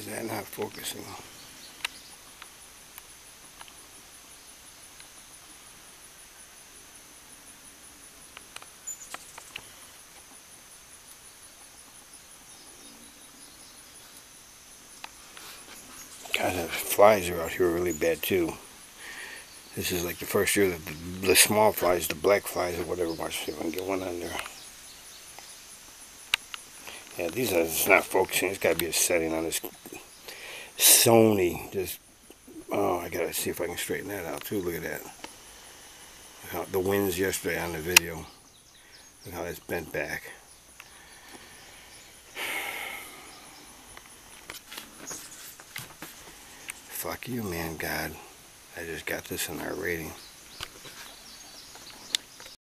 is that not focusing? God, the flies are out here really bad too. This is like the first year that the small flies, the black flies or whatever. Watch see if I can get one on there. Yeah, these are, it's not focusing. It's got to be a setting on this Sony. Just, oh, I got to see if I can straighten that out too. Look at that. Look how the winds yesterday on the video. Look how it's bent back. Fuck you, man, God. I just got this in our rating.